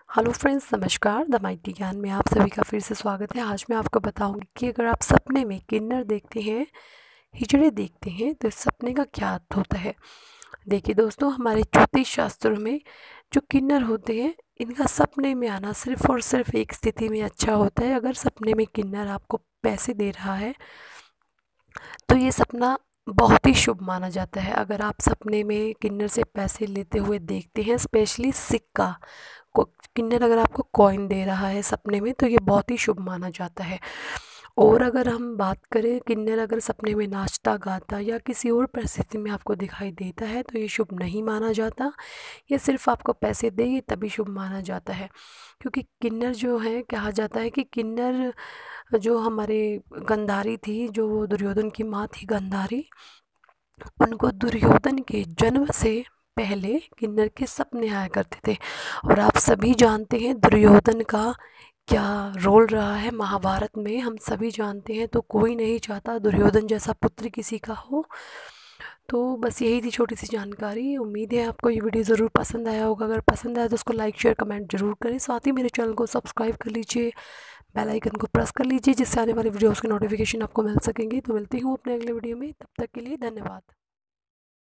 Hello friends, नमस्कार। The mighty Gyan में आप सभी का फिर से स्वागत है। आज मैं आपको बताऊंगी कि अगर आप सपने में किन्नर देखते हैं, हिजड़े देखते हैं, तो इस सपने का क्या अर्थ होता है। देखिए दोस्तों, हमारे ज्योतिष शास्त्रों में जो किन्नर होते हैं, इनका सपने में आना सिर्फ और सिर्फ एक स्थिति में अच्छा होता है। अगर सपने में किन्नर आपको पैसे दे रहा है तो ये सपना बहुत ही शुभ माना जाता है। अगर आप सपने में किन्नर से पैसे लेते हुए देखते हैं, स्पेशली सिक्का को, किन्नर अगर आपको कॉइन दे रहा है सपने में, तो ये बहुत ही शुभ माना जाता है। और अगर हम बात करें, किन्नर अगर सपने में नाचता गाता या किसी और परिस्थिति में आपको दिखाई देता है तो ये शुभ नहीं माना जाता। ये सिर्फ आपको पैसे दे, ये तभी शुभ माना जाता है। क्योंकि किन्नर जो है, कहा जाता है कि किन्नर जो हमारे गंधारी थी, जो दुर्योधन की माँ थी गंधारी, उनको दुर्योधन के जन्म से पहले किन्नर के सपने आया करते थे। और आप सभी जानते हैं दुर्योधन का क्या रोल रहा है महाभारत में, हम सभी जानते हैं। तो कोई नहीं चाहता दुर्योधन जैसा पुत्र किसी का हो। तो बस यही थी छोटी सी जानकारी। उम्मीद है आपको ये वीडियो ज़रूर पसंद आया होगा। अगर पसंद आया तो उसको लाइक शेयर कमेंट जरूर करें। साथ ही मेरे चैनल को सब्सक्राइब कर लीजिए, बेल आइकन को प्रेस कर लीजिए, जिससे आने वाली वीडियोज़ की नोटिफिकेशन आपको मिल सकेंगी। तो मिलती हूँ अपने अगले वीडियो में, तब तक के लिए धन्यवाद।